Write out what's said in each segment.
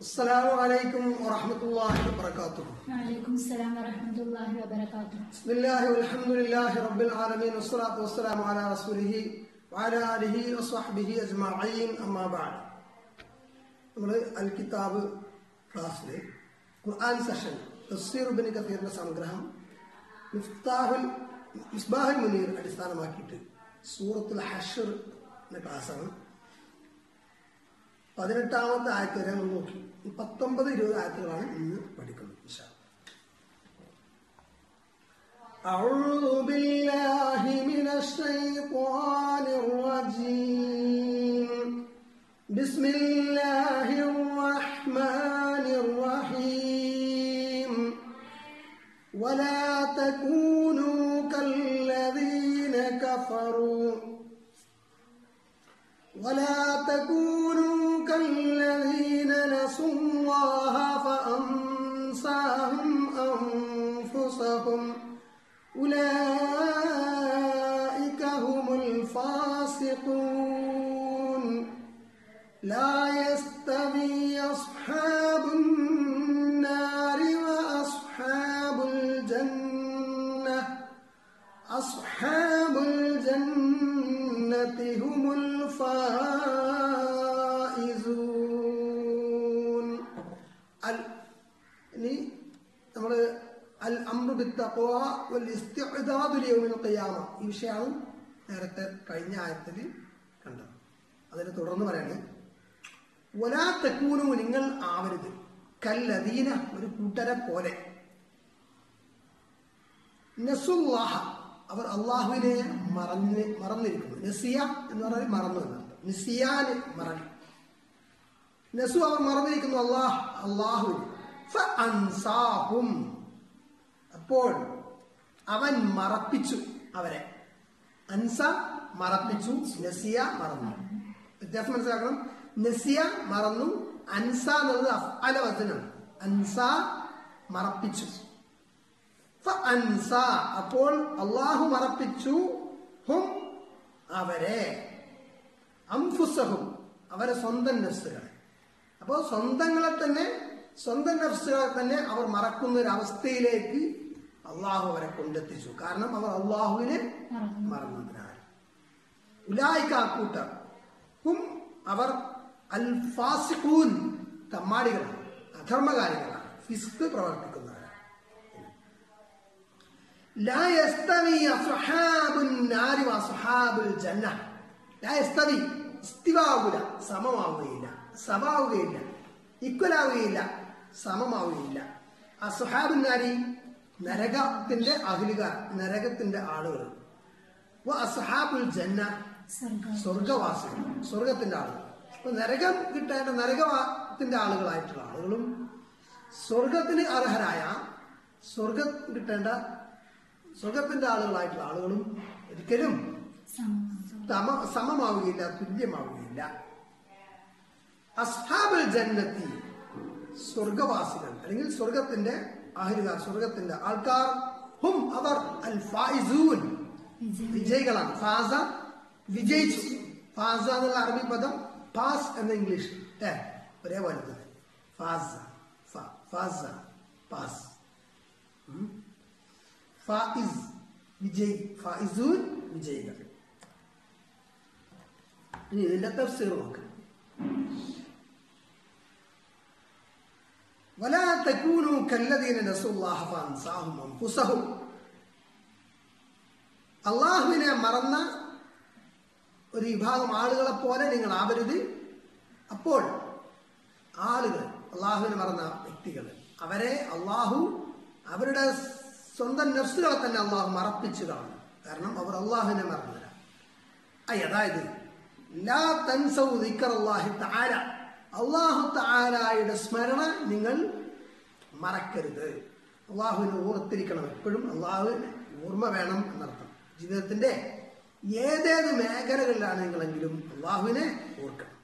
السلام عليكم ورحمة الله وبركاته. وعليكم السلام ورحمة الله وبركاته. بسم الله والحمد لله رب العالمين والصلاة والسلام على رسوله وعلى آله وصحبه أجمعين أما بعد. നമ്മൾ അൽ കിതാബ് ക്ലാസ്സിലെ ഖുർആൻ സെഷൻ തഫ്സീർ ഇബ്നു കസീറിന്റെ സംഗ്രഹം മിസ്ബാഹുൽ മുനീർ അടിസ്ഥാനമാക്കിയിട്ട് സൂറത്തുൽ ഹശ്ർ എന്ന ക്ലാസ്സാണ്. 18ാമത്തെ ആയത്ത് വരെ നമ്മൾ നോക്കി. 19-20 ആയത്തുകളാണ് ഇന്ന് പഠിക്കുന്നത്. ഇൻഷാ അല്ലാഹ്. അഊദു ബില്ലാഹി മിനശ് ശൈത്വാനിർ റജീം. ബിസ്മില്ലാഹിർ റഹ്മാനിർ റഹീം. വലാ തകൂനൂ കല്ലദീന കഫറൂ ولا تكونوا كالذين نسوا الله فأنساهم أنفسهم أولئك هم الفاسقون لا يستوي أصحاب النار وأصحاب الجنة أصحاب الجنة هم الفائزون. ഇനി നമ്മൾ അൽ അംറു ബിത്തഖ്വ വൽ ഇസ്തിഅദാദു ലിയൗമിൽ ഖിയാമ ഈ വിഷയമാണ് നേരത്തെ കഴിഞ്ഞ ആയത്തിൽ കണ്ടത്. അതിനെ തുടർന്ന് പറയാണ് വലാ തകൂനു നിങ്ങൾ ആവരുത് കല്ലദീന ഒരു കൂട്ടരെ പോലെ നസുല്ലാഹ അവർ അള്ളാഹുവിനെ മറന്നിരിക്കുന്നു. നസിയ എന്ന് പറഞ്ഞാൽ മറന്നു എന്നർത്ഥം. നിസിയാന് മറന്നു. നസു അവർ മറന്നിരിക്കുന്നു അള്ളാഹുവിനെ. ഫഅൻസാഹും അപ്പോൾ അവൻ മറപ്പിച്ചു അവരെ. അൻസ മറപ്പിച്ചു, നസിയ മറന്നു. വ്യത്യാസം മനസ്സിലാക്കണം. നസിയ മറന്നു, അൻസ എന്നുള്ളത് അഫ്അല വസനാണ്. അൻസ മറപ്പിച്ചു. അപ്പോൾ അള്ളാഹു മറപ്പിച്ചു ഹും അവരെ, അംഫുസഹും അവരെ സ്വന്തം നഫ്സുകളെ. അപ്പോൾ സ്വന്തം നഫ്സുകളെ തന്നെ അവർ മറക്കുന്ന ഒരു അവസ്ഥയിലേക്ക് അള്ളാഹു അവരെ കൊണ്ടെത്തിച്ചു. കാരണം അവർ അള്ളാഹുവിനെ മറന്നതിനാൽ. ഉലായിക കൂട്ടർ ഹും അവർ അൽ ഫാസിഖൂൻ തമ്മാടികളാണ്, അധർമ്മകാരികളാണ്, ഫിസ്ക് പ്രവർത്തിക്കുന്നവരാണ്. لا يستوي أصحاب النار وأصحاب الجنة. لا يستوي ഇസ്തിവാവുക, സമമാവുകയില്ല, സമാവുകയില്ല, ഇക്വലാവുകയില്ല, സമമാവുകയില്ല. അസ്ഹാബുൻ നാരി നരകത്തിന്റെ അഹ്ലുകാർ, നരകത്തിന്റെ ആളുകൾ. അസ്ഹാബുൽ ജന്ന സ്വർഗവാസികൾ, സ്വർഗത്തിന്റെ ആളുകൾ. അപ്പൊ നരകം കിട്ടേണ്ട നരകത്തിന്റെ ആളുകളായിട്ടുള്ള ആളുകളും സ്വർഗത്തിന് അർഹരായ സ്വർഗം കിട്ടേണ്ട സ്വർഗത്തിന്റെ ആളുകളായിട്ടുള്ള ആളുകളും ഒരിക്കലും സമമാവുകയില്ല, തുല്യമാവുകയില്ല. അസ്ഹാബുൽ ജന്നത്തി സ്വർഗവാസികൾ അല്ലെങ്കിൽ സ്വർഗത്തിന്റെ അഹ്ലുകാർ, സ്വർഗത്തിന്റെ ആൾക്കാർ. ഹും അവർ അൽ ഫായിസൂൻ വിജയികളാണ്. ഫാസ വിജയിച്ചു. ഫാസ എന്നുള്ള അറബി പദം പാസ് എന്ന ഇംഗ്ലീഷ് ഒരേപോലെ തന്നെ. ഫാസ ഫാസ പാസ്. ഫായിസ് വിജയ്, ഫായിസൂൻ വിജയികൾ. ഇനി ഇതിന്റെ തഫ്സീർ നോക്കാം. വലാ തകൂനു കല്ലദീന നസുല്ലാഹ ഫഅൻസാഹും അൻഫുസഹും. അള്ളാഹുവിനെ മറന്ന ഒരു വിഭാഗം ആളുകളെ പോലെ നിങ്ങൾ ആവരുത്. അപ്പോൾ ആളുകൾ, അള്ളാഹുവിനെ മറന്ന വ്യക്തികൾ, അവരെ അള്ളാഹു അവരുടെ സ്വന്തം നഫ്സുകളെ തന്നെ അള്ളാഹു മറപ്പിച്ചു കാണും. കാരണം അവർ അള്ളാഹുവിനെ മറന്നവരാണ്. അതായത് ലാ തൻസൗ ദിക്റല്ലാഹി തആല, അള്ളാഹു തആലയുടെ സ്മരണ നിങ്ങൾ മറക്കരുത്. അള്ളാഹുവിനെ ഓർത്തിരിക്കണം. എപ്പോഴും അള്ളാഹുവിന് ഓർമ്മ വേണം എന്നർത്ഥം. ജീവിതത്തിന്റെ ഏതേത് മേഖലകളിലാണ് നിങ്ങളെങ്കിലും അള്ളാഹുവിനെ ഓർക്കണം.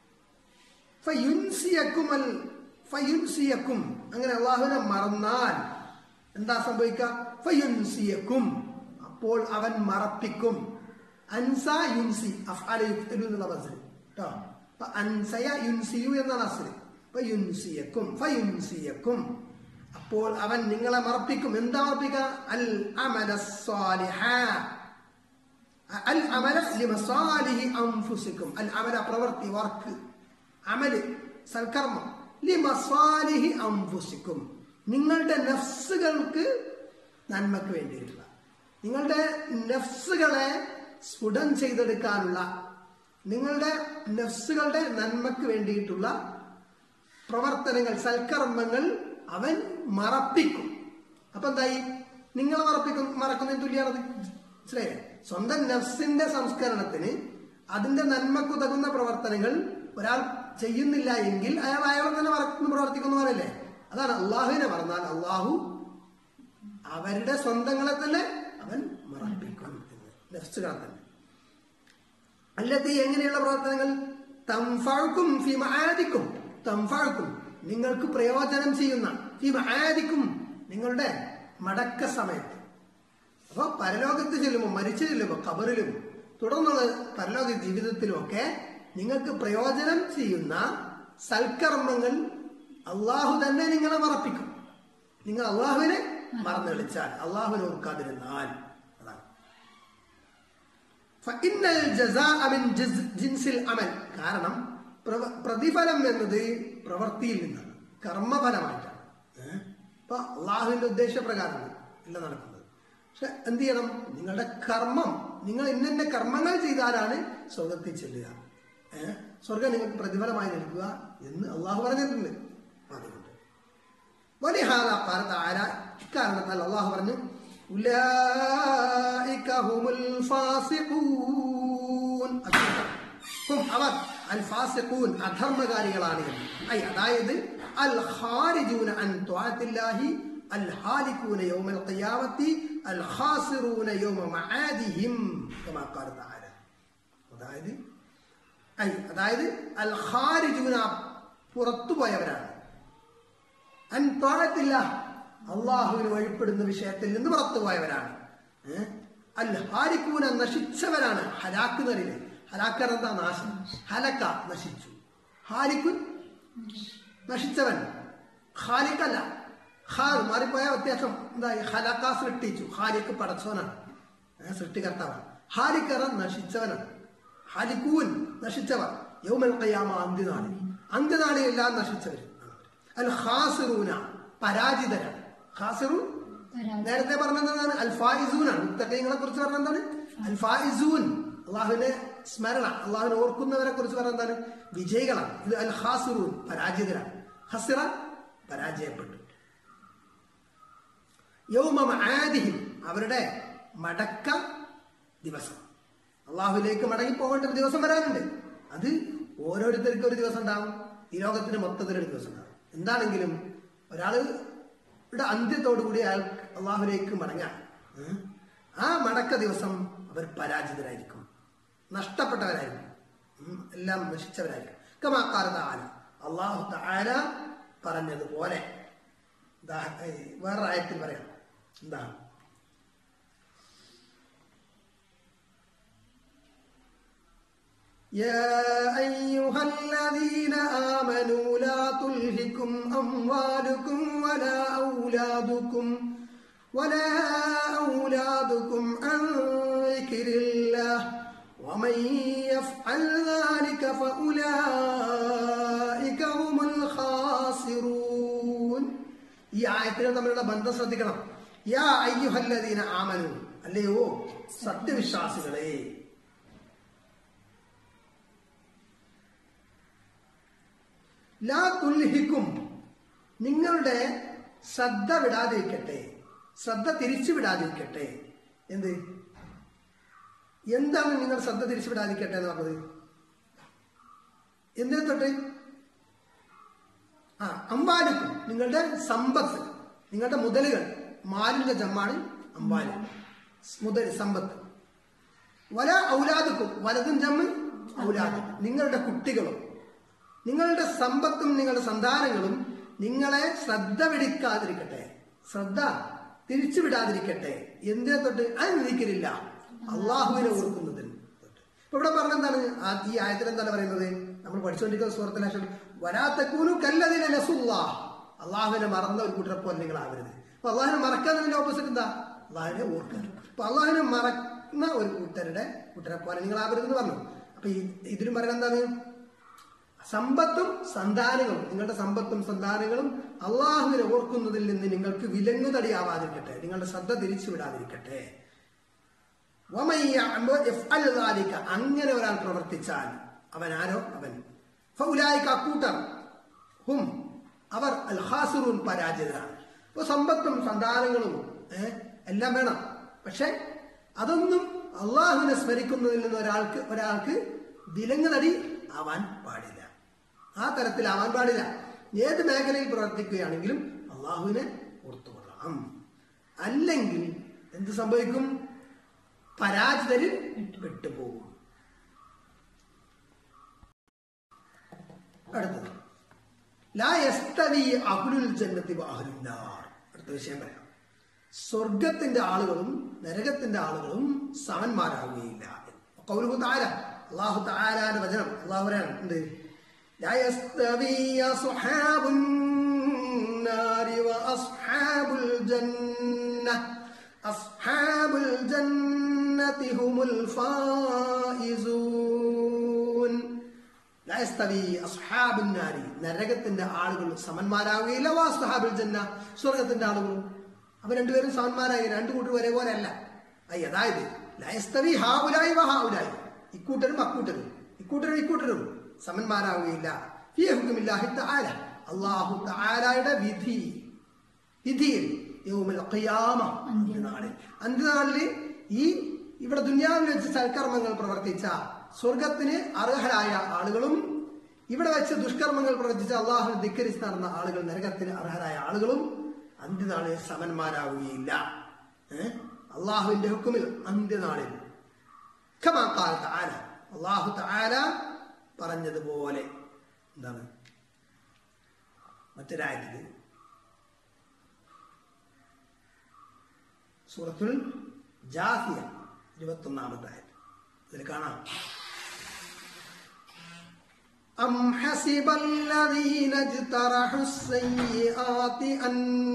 ഫയുൻസിയക്കും അങ്ങനെ അള്ളാഹുവിനെ മറന്നാൽ എന്താ സംഭവിക്കുക? ഫയുൻസിയക്കും അപ്പോൾ അവൻ മറപ്പിക്കും. അൻസ യുൻസി അഫ്അല യുഫ്അലു എന്നുള്ള മസ്ദർ ട്ടോ. അൻസയ യുൻസിയു എന്നാണ് അസ്ല്. ഫയുൻസിയക്കും അപ്പോൾ അവൻ നിങ്ങളെ മറപ്പിക്കും. എന്താ മറപ്പിക്കുക? അൽ അമല സ്വാലിഹ, അൽ അമല ലിമസാലിഹി അൻഫുസിക്കും. അൽ അമല പ്രവൃത്തി, വർക്ക്, അമല് സൽക്കർമ്മം, ലിമസാലിഹി അൻഫുസിക്കും നിങ്ങളുടെ നഫ്സുകൾക്ക് നന്മക്ക് വേണ്ടിയിട്ടുള്ള, നിങ്ങളുടെ നഫ്സുകളെ സ്ഫുടം ചെയ്തെടുക്കാനുള്ള, നിങ്ങളുടെ നഫ്സുകളുടെ നന്മക്ക് വേണ്ടിയിട്ടുള്ള പ്രവർത്തനങ്ങൾ, സൽക്കർമ്മങ്ങൾ അവൻ മറപ്പിക്കും. അപ്പൊ എന്തായി? നിങ്ങൾ മറക്കുന്നതിന് തുല്യാണത്. മനസ്സിലായേ? സ്വന്തം നഫ്സിന്റെ സംസ്കരണത്തിന് അതിന്റെ നന്മക്കുതകുന്ന പ്രവർത്തനങ്ങൾ ഒരാൾ ചെയ്യുന്നില്ല എങ്കിൽ അയാളെ തന്നെ പ്രവർത്തിക്കുന്ന പോലല്ലേ? അതാണ് അള്ളാഹുവിനെ മറന്നാൽ അള്ളാഹു അവരുടെ സ്വന്തങ്ങളെ തന്നെ അവൻ മറപ്പിക്കും. നഫ്സുകളെ തന്നെ. അല്ലത്തി എങ്ങനെയുള്ള പ്രവർത്തനങ്ങൾ? തംഫഅകും ഫി മആദിക്കും, തംഫഅകും നിങ്ങൾക്ക് പ്രയോജനം ചെയ്യുന്ന, ഫി മആദിക്കും നിങ്ങളുടെ മടക്ക സമയത്ത്. അപ്പൊ പരലോകത്ത് ചെല്ലുമ്പോൾ, മരിച്ചു ചെല്ലുമ്പോൾ, ഖബറിലും തുടർന്നുള്ള പരലോക ജീവിതത്തിലും ഒക്കെ നിങ്ങൾക്ക് പ്രയോജനം ചെയ്യുന്ന സൽക്കർമ്മങ്ങൾ അള്ളാഹു തന്നെ നിങ്ങളെ മറപ്പിക്കും. നിങ്ങൾ അള്ളാഹുവിനെ മറന്നു കളിച്ചാൽ, അള്ളാഹുവിനെ ഓർക്കാതിരുന്നാൽ. അതാണ് ഫഇന്നൽ ജസാഅ മിൻ ജിൻസിൽ അമൽ. കാരണം പ്രതിഫലം എന്നത് പ്രവൃത്തിയിൽ നിന്നാണ്, കർമ്മഫലമായിട്ടാണ്. ഇപ്പൊ അള്ളാഹുവിന്റെ ഉദ്ദേശപ്രകാരമാണ് എല്ലാം നടക്കുന്നത്. പക്ഷെ എന്ത് ചെയ്യണം? നിങ്ങളുടെ കർമ്മം, നിങ്ങൾ ഇന്നെ കർമ്മങ്ങൾ ചെയ്താലാണ് സ്വർഗത്തിൽ ചെല്ലുക. സ്വർഗം നിങ്ങൾക്ക് പ്രതിഫലമായി നൽകുക എന്ന് അള്ളാഹു പറഞ്ഞിട്ടുണ്ട്. അതുകൊണ്ട് വലിഹാല കാലത്താര, ഇക്കാരണത്താൽ അള്ളാഹു പറഞ്ഞു ഉലൈക ഹുമുൽ ഫാസിഖൂൻ, അവർ അൽ ഫാസിഖൂൻ അധർമ്മകാരികളാണ്. അതായത് അൽ ഖാരിജൂന അൻ ത്വാഅത്തില്ലാഹി അൽ ഹാലികൂന യൗമൽ ഖിയാമത്തി അൽ ഖാസിറൂന യൗമ മആദിഹിം കമാ ഖാല തആല. അതായത് അൽ ഖാരിജൂന പുറത്തു പോയവരാണ്, അൻ ത്വാഅത്തില്ലാഹ് അള്ളാഹുവിന് വഴിപ്പെടുന്ന വിഷയത്തിൽ നിന്ന് പുറത്തു പോയവരാണ്. അൽ ഹാലികൂന നശിച്ചവരാണ്. ഹലാക്ക് എന്നറിയില്ലേ? ഹലാക്കർ എന്താ? നാശം. ഹലക്ക നശിച്ചു, ഹാലിക്കുൻ നശിച്ചവൻ, ഖാലിഖല്ല. ഖാർ മാറിപ്പോയ വ്യത്യാസം എന്തായി? ഹലക്ക സൃഷ്ടിച്ചു, ഖാലിഖ് പടച്ചവനാണ്, സൃഷ്ടികർത്താവാണ്. ഹാലിക്കറ നശിച്ചവനാണ്. ഹാലിക്കൂൻ നശിച്ചവർ. യൗമൽ ഖിയാമ അന്ത്യനാളിൽ, അന്ത്യനാളിൽ എല്ലാം നശിച്ചവർ. അൽ ഖാസിറൂന പരാജിതരാണ്. ഖാസിറൂൻ നേരത്തെ പറഞ്ഞതാണ് അൽ ഫായിസൂനാണ്. മുത്തഖീങ്ങളെ കുറിച്ച് പറഞ്ഞ എന്താണ്? അൽ ഫായിസൂൻ, അള്ളാഹുവിനെ സ്മരണ, അള്ളാഹുവിനെ ഓർക്കുന്നവരെ കുറിച്ച് പറഞ്ഞ എന്താണ്? വിജയികളാണ്. ഇത് അൽ ഖാസിറൂൻ പരാജിതരാണ്. ഖസിറ പരാജയപ്പെട്ടു. യൗമ മആദിഹിം അവരുടെ മടക്ക ദിവസം, അള്ളാഹുവിലേക്ക് മടങ്ങി പോകേണ്ട ഒരു ദിവസം വരാനുണ്ട്. അത് ഓരോരുത്തർക്കും ഒരു ദിവസം ഉണ്ടാവും, ഈ ലോകത്തിന് മൊത്തത്തിലൊരു ദിവസം ഉണ്ടാവും. എന്താണെങ്കിലും ഒരാളുടെ അന്ത്യത്തോടു കൂടി അയാൾ അള്ളാഹുവിലേക്ക് മടങ്ങാൻ, ആ മടക്ക ദിവസം അവർ പരാജിതരായിരിക്കും, നഷ്ടപ്പെട്ടവരായിരിക്കും, എല്ലാം നശിച്ചവരായിരിക്കും. കമാ ഖാല തആല, അല്ലാഹു തആല പറഞ്ഞതുപോലെ വേറെ ആയത്തിൽ പറയാം. എന്താ? يا أيها الذين آمنوا لا تلهكم أموالكم ولا أولادكم عن ذكر الله ومن يفعل ذلك فأولئك هم الخاسرون. ഈ ആയത്തിന് തമ്മിലുള്ള ബന്ധം ശ്രദ്ധിക്കണം. യാ അയ്യുഹല്ലദീന ആമനു, അല്ലയോ സത്യവിശ്വാസികളെ, ലാ തുൽഹിക്കും നിങ്ങളുടെ ശ്രദ്ധ വിടാതിരിക്കട്ടെ, ശ്രദ്ധ തിരിച്ചു വിടാതിരിക്കട്ടെ. എന്താണ് നിങ്ങൾ ശ്രദ്ധ തിരിച്ചു വിടാതിരിക്കട്ടെ എന്ന് പറഞ്ഞത്? എന്തിനെ തൊട്ട്? അമ്പാലിക്കും നിങ്ങളുടെ സമ്പത്ത്, നിങ്ങളുടെ മുതലുകൾ. മാലിന്റെ ജമ്മാണ് അമ്പാല്, മുതൽ സമ്പത്ത്. വല ഔലാദുക്കും, വലതും ജമ്മ് ഔലാദ്, നിങ്ങളുടെ കുട്ടികളും. നിങ്ങളുടെ സമ്പത്തും നിങ്ങളുടെ സന്താനങ്ങളും നിങ്ങളെ ശ്രദ്ധ പിടിക്കാതിരിക്കട്ടെ, ശ്രദ്ധ തിരിച്ചു വിടാതിരിക്കട്ടെ. എന്തിനെ തൊട്ട്? അനുദിക്കില്ല, അള്ളാഹുവിനെ ഓർക്കുന്നതിന് തൊട്ട്. ഇപ്പൊ ഇവിടെ പറഞ്ഞെന്താണ്? ഈ ആയത്തിൽ എന്താണ് പറയുന്നത്? നമ്മൾ പഠിച്ചുകൊണ്ടിരിക്കുന്ന സൂറത്തുൽ ഹശ്ർ, വലാ തകൂനു കല്ലദീന നസുല്ലാഹ്, അള്ളാഹുവിനെ മറന്ന ഒരു കൂട്ടരെ പോലെ നിങ്ങൾ ആവരുത്. അപ്പൊ അള്ളാഹിനെ മറക്കാന്നതിന്റെ ഓപ്പോസിറ്റ് എന്താ? അള്ളാഹിനെ ഓർക്കുക. അപ്പൊ അള്ളാഹിനെ മറക്കുന്ന ഒരു കൂട്ടരെ പോലെ നിങ്ങൾ ആവരുത് എന്ന് പറഞ്ഞു. അപ്പൊ ഇതിലും പറയുന്നത് എന്താണ്? സമ്പത്തും സന്താനങ്ങളും, നിങ്ങളുടെ സമ്പത്തും സന്താനങ്ങളും അള്ളാഹുവിനെ ഓർക്കുന്നതിൽ നിന്ന് നിങ്ങൾക്ക് വിലങ്ങുതടിയാവാതിരിക്കട്ടെ, നിങ്ങളുടെ ശ്രദ്ധ തിരിച്ചു വിടാതിരിക്കട്ടെ. അങ്ങനെ ഒരാൾ പ്രവർത്തിച്ചാൽ അവൻ ആരോ അവൻ അക്കൂട്ടർ ഹും അവർ അൽ ഖാസിറൂൻ പരാജിതരാണ്. ഇപ്പൊ സമ്പത്തും സന്താനങ്ങളും എല്ലാം വേണം, പക്ഷെ അതൊന്നും അള്ളാഹുവിനെ സ്മരിക്കുന്നതിൽ നിന്ന് ഒരാൾക്ക് വിലങ്ങുതടി ആവാൻ പാടില്ല. ആ തരത്തിലാവാൻ പാടില്ല. ഏത് മേഖലയിൽ പ്രവർത്തിക്കുകയാണെങ്കിലും അള്ളാഹുവിനെ ഓർത്തുകൊള്ളാം. അല്ലെങ്കിൽ എന്ത് സംഭവിക്കും? പരാജിതരിൽ പെട്ടുപോകും. അടുത്തത് ലാ യസ്തവി അഹ്ലുൽ ജന്നതി വ അഹ്ലുൻ നാർ. അടുത്ത വിഷയം പറയാം. സ്വർഗത്തിന്റെ ആളുകളും നരകത്തിന്റെ ആളുകളും സമന്മാരാകുകയില്ല. ഖൗലുഹു തആല, അല്ലാഹു തആലയുടെ വചനം. അല്ലാഹു പറയാണ് എന്ത്? ലാ യസ്തവി അസ്ഹാബുൻ നാരി വ അസ്ഹാബുൽ ജന്ന അസ്ഹാബുൽ ജന്നതി ഹുമുൽ ഫായിസൂൻ. ലാ യസ്തവി അസ്ഹാബുൻ നാരി, നരകത്തിന്റെ ആളുകൾ സമന്മാരാകുകയില്ല. വ അസ്ഹാബുൽ ജന്ന, സ്വർഗത്തിന്റെ ആളുകളും. അവർ രണ്ടുപേരും സമന്മാരായി, രണ്ടു കൂട്ടർ ഒരേപോലെ അല്ല. അതായത് ലാ യസ്തവി ഹാഉലായി വ ഹാഉലായി, ഇക്കൂട്ടരും അക്കൂട്ടരും, ഇക്കൂട്ടരും ഇക്കൂട്ടരും സമന്മാരാവുകയില്ല. ഫീ ഹുക്മില്ലാഹി തആല, അല്ലാഹു തആലയുടെ വിധിയിൽ യൗമുൽ ഖിയാമ, അന്ത്യനാളിൽ ഈ ഇവിടെ ദുനിയാവിൽ വെച്ച് സൽക്കർമ്മങ്ങൾ പ്രവർത്തിച്ച സ്വർഗത്തിന് അർഹരായ ആളുകളും ഇവിടെ വെച്ച് ദുഷ്കർമ്മങ്ങൾ പ്രവർത്തിച്ച അള്ളാഹുവിനെ ധിക്കരിച്ച് നടന്ന ആളുകൾ നരകത്തിന് അർഹരായ ആളുകളും അന്ത്യനാളിൽ സമന്മാരാവുകയില്ല. അള്ളാഹുവിന്റെ ഹുക്കുമിൽ അന്ത്യനാളിൽ കമാ ഖാല തആല, അല്ലാഹു തആല പറഞ്ഞതുപോലെ. എന്താണ്? മറ്റൊരായത്തിൽ സൂറത്തുൽ ജാസിയ 21-ാമത്തെ ആയത്ത് ഇതിൽ കാണാം. أم حسب الذين اجترحوا السيئات أن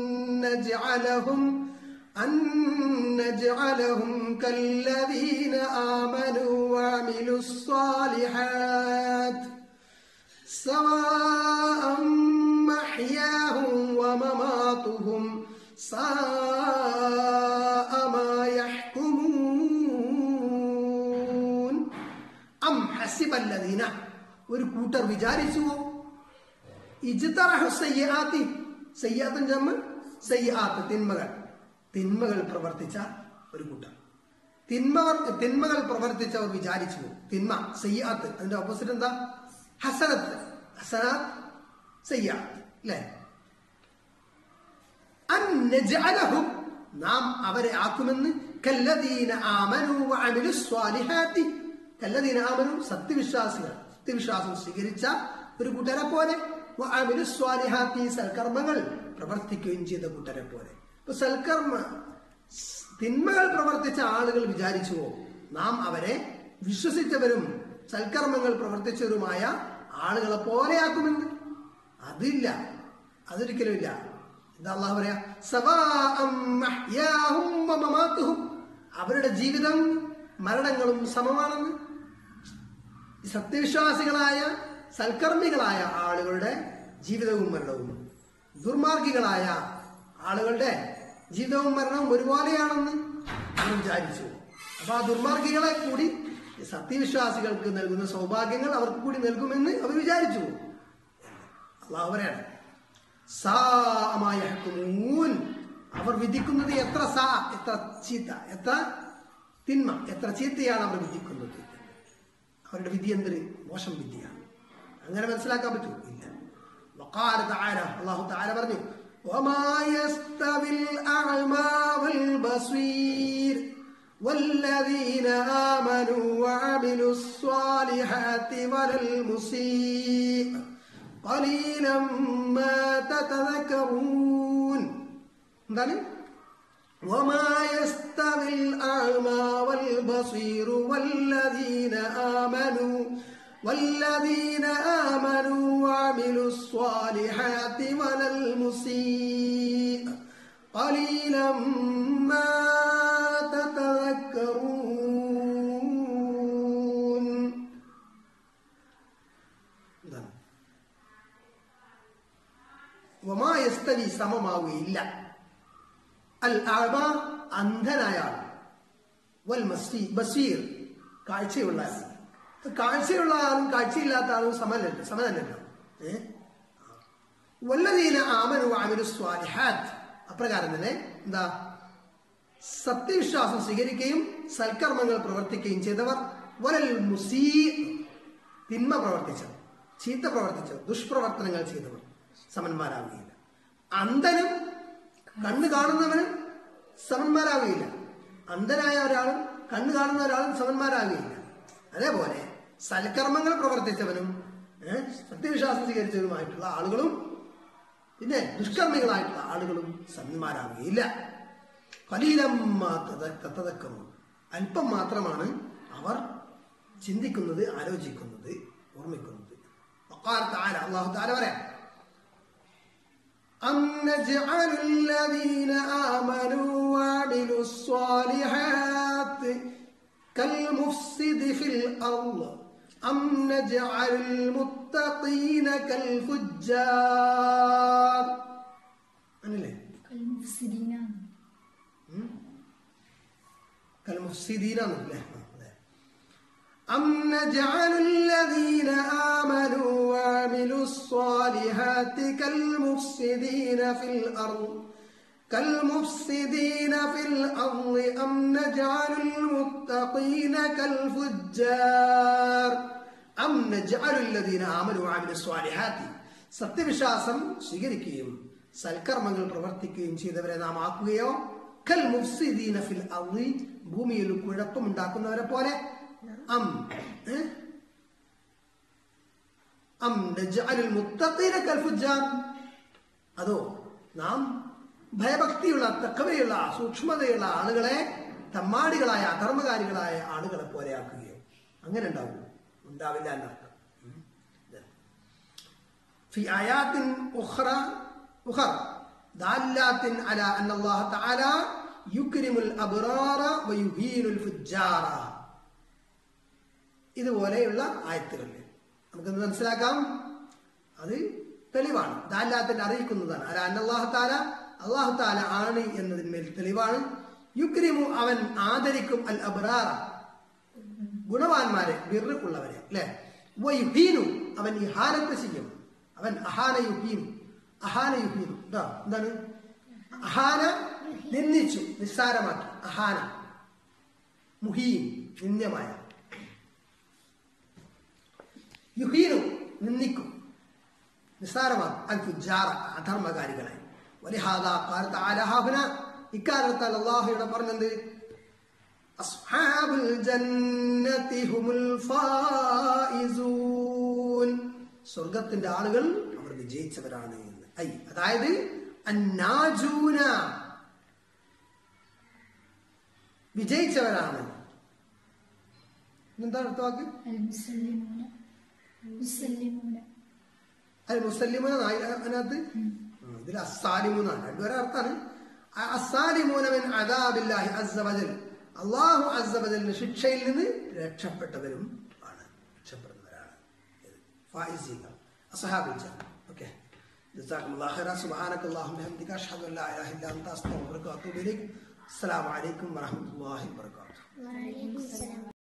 نجعلهم كالذين آمنوا وعملوا الصالحات سواء محياهم ومماتهم ساء ما يحكمون. أم حسب الذين, ഒരു കൂട്ടർ വിചാരിച്ചുവോ? ഇജ്തറഹു സയ്യിആത്തി, സയ്യിആത്തുൻ ജമ സയ്യിആത്ത്, തിന്മകൾ പ്രവർത്തിച്ച ഒരു കൂട്ടർ. തിന്മകൾ പ്രവർത്തിച്ചവർ വിചാരിച്ചുവോ? തിന്മ സയ്യിആത്ത്, അതിന്റെ ഓപ്പോസിറ്റ് എന്താ? ഹസനത്ത്. ഹസനാത്ത് സയ്യിആത്ത് അല്ലേ? അൻ നജ്അലഹും, നാം അവരെ ആക്കുമെന്ന്, കല്ലദീന ആമനു വഅമിലുസ് സ്വാലിഹാത്തി, കല്ലദീന ആമനു സത്യവിശ്വാസം സ്വീകരിച്ച ഒരു കൂട്ടരെ പോലെ, വഅമിലുസ് സ്വാലിഹാത്തി സൽക്കർമ്മങ്ങൾ പ്രവർത്തിക്കുകയും ചെയ്ത കൂട്ടരെ പോലെ. ഇപ്പൊ തിന്മകൾ പ്രവർത്തിച്ച ആളുകൾ വിചാരിച്ചുവോ നാം അവരെ വിശ്വസിച്ചവരും സൽക്കർമ്മങ്ങൾ പ്രവർത്തിച്ചവരുമായ ആളുകളെ പോലെയാക്കുമെന്ന്? അതില്ല, അതൊരിക്കലും ഇല്ല. എന്താ അല്ലാഹു പറയാ? സവാഅം മഹ്യാഹും വമമാതുഹും, അവരുടെ ജീവിതം മരണങ്ങളും സമമാണെന്ന്. സത്യവിശ്വാസികളായ സൽക്കർമ്മികളായ ആളുകളുടെ ജീവിതവും മരണവും ദുർമാർഗികളായ ആളുകളുടെ ജീവിതവും മരണവും ഒരുപോലെയാണെന്ന് അവർ വിചാരിച്ചു. അപ്പൊ ആ ദുർമാർഗികളെ കൂടി സത്യവിശ്വാസികൾക്ക് നൽകുന്ന സൗഭാഗ്യങ്ങൾ അവർക്ക് കൂടി നൽകുമെന്ന് അവർ വിചാരിച്ചു. അല്ലാഹു പറയാണ് സാഅമായഹ്കുമൂൻ, അവർ വിധിക്കുന്നത് എത്ര ചീത്ത, എത്ര തിന്മ, എത്ര ചീത്തയാണ് അവർ വിധിക്കുന്നത്. അവരുടെ വിധി എന്തൊരു മോശം വിധിയാണ്. അങ്ങനെ മനസ്സിലാക്കാൻ പറ്റുമോ? ഇല്ല. വഖാല തആല, അല്ലാഹു തആല പറഞ്ഞു, വമാ യസ്തവിൽ അഅമാ വൽ ബസീർ വല്ലദീന ആമനൂ വഅമിലുസ് സ്വാലിഹാത്തി വലൽ മുസീഅ ഖലീലൻ മാ തതദക്കറൂൻ. എന്താണ്? وما يستوي الأعمى والبصير والذين آمنوا والذين آمنوا وعملوا الصالحات ولا المسيء قليلا ما تتذكرون. وما يستوي സമമാവുകയില്ല അൽ അഅമ അന്ധനായ ആൾ വൽ ബസീർ കാഴ്ചയുള്ള ആൾ. കാഴ്ചയുള്ള ആളും കാഴ്ചയില്ലാത്ത ആളും സമനല്ലല്ലോ. വല്ലദീന ആമനു വഅമിലു സ്വാലിഹാത്ത് അപ്രകാരം തന്നെ എന്താ സത്യവിശ്വാസം സ്വീകരിക്കുകയും സൽക്കർമ്മങ്ങൾ പ്രവർത്തിക്കുകയും ചെയ്തവർ വലൽ മുസീ തിന്മ പ്രവർത്തിച്ചവർ ചീത്ത പ്രവർത്തിച്ചവർ ദുഷ്പ്രവർത്തനങ്ങൾ ചെയ്തവർ സമന്മാരാവുകയില്ല. അന്ധനും കണ്ണ് കാണുന്നവനും സമന്മാരാവുകയില്ല. അന്ധനായ ഒരാളും കണ്ണ് കാണുന്ന ഒരാളും സമന്മാരാകുകയില്ല. അതേപോലെ സൽക്കർമ്മങ്ങൾ പ്രവർത്തിച്ചവനും സത്യവിശ്വാസം സ്വീകരിച്ചവരുമായിട്ടുള്ള ആളുകളും പിന്നെ ദുഷ്കർമ്മികളായിട്ടുള്ള ആളുകളും സമന്മാരാവുകയില്ല. കലീലം അല്പം മാത്രമാണ് അവർ ചിന്തിക്കുന്നത്, ആലോചിക്കുന്നത്, ഓർമ്മിക്കുന്നത്. അല്ലാഹു തആല പറയാം, أم نجعل الذين آمنوا وعملوا الصالحات كالمفسد في الأرض أم نجعل المتقين كالفجار. كالمفسدين أم نجعل الذين آمنوا وعملوا الصالحات كالمفسدين في الأرض أم نجعل المتقين كالفجار. أم نجعل الذين آمنوا وعملوا الصالحات സത്യവിശ്വാസം സ്വീകരിക്കുകയും സൽക്കർമ്മങ്ങൾ പ്രവർത്തിക്കുകയും ചെയ്തവരെ നാം ആക്കുകയോ കൽ മുഫ്സിദീന ഫിൽ അർളി ഭൂമിയിൽ കുഴപ്പമുണ്ടാക്കുന്നവരെ പോലെ നജ്അലുൽ മുത്തഖീന കൽ ഫുജ്ജാർ അതോ നാം ഭയഭക്തിയുള്ള തഖ്വയുള്ള സൂക്ഷ്മതയുള്ള ആളുകളെ തമ്മാടികളായ അധർമ്മകാരികളായ ആളുകളെ പോലെ ആക്കുകയോ? അങ്ങനെ ഉണ്ടാവില്ല എന്നർത്ഥം. في آيات أخرى دالات على أن الله تعالى يكرم الأبرار ويهين الفجار. ഇതുപോലെയുള്ള ആയത്തുകളിൽ നമുക്കെന്ന് മനസ്സിലാക്കാം. അത് തെളിവാണ്, ദാലാത്തിനെ അറിയിക്കുന്നതാണ്. അല്ല അല്ലാഹു തആല ആണ് എന്നതിന്മേൽ തെളിവാണ്. യുക്രിമു അവൻ ആദരിക്കും അൽ അബ്റാറ ഗുണവാന്മാരെ ബിർറുള്ളവരെ അല്ലെ. വയുഹീനു അവൻ ഇഹാനത്ത് ചെയ്യും. അവൻ അഹാന യുഹീനു എന്താണ്? അഹാന നിന്ദിച്ചു, നിസ്സാരമാക്കി. അഹാന മുഹീൻ നിന്ദ്യമായ. യുഹീനു നിന്ദിക്കും, നിസ്സാരമാക്കും. അൽ ഫുജ്ജാറ അധർമ്മകാരികളെ. വലിഹാദാ ഖാല തആല ഹാഹുന ഇക്കാരണത്താൽ അല്ലാഹു ഇവിടെ പറഞ്ഞത് അസ്ഹാബുൽ ജന്നതി ഹുമുൽ ഫായിസൂൻ സ്വർഗത്തിന്റെ ആളുകൾ അവർ വിജയിച്ചവരാണ് എന്ന്. അതായത് അന്നാജൂന വിജയിച്ചവരാണ്. എന്താണ് അർത്ഥമാക്കി? അൽ മുസല്ലിമൂന അതിനകത്ത് ഇതിൽ അസ്സാലിമൂന്നാണ്. രണ്ടുപേരെ അർത്ഥാണ്. അസ്സാലിമൂന മിൻ അദാബില്ലാഹി അസ്സ വജൽ അല്ലാഹു അസ്സ വജലിന്റെ ശിക്ഷയിൽ നിന്ന് രക്ഷപ്പെട്ടവരും ആണ്, രക്ഷപ്പെടുന്നവരാണ് ഫായിസീകൾ അസ്ഹാബുൽ ജന്ന. ഓക്കേ, ജസാക്കുമുല്ലാഹു ഖൈറ. സുബ്ഹാനക്കല്ലാഹുമ്മ വബിഹംദിക അഷ്ഹദു അൻ ലാ ഇലാഹ ഇല്ല അൻത അസ്തഗ്ഫിറുക വ അത്തൂബു ഇലൈക്. അസ്സലാമു അലൈക്കും വറഹ്മത്തുള്ളാഹി വബറകാതുഹു.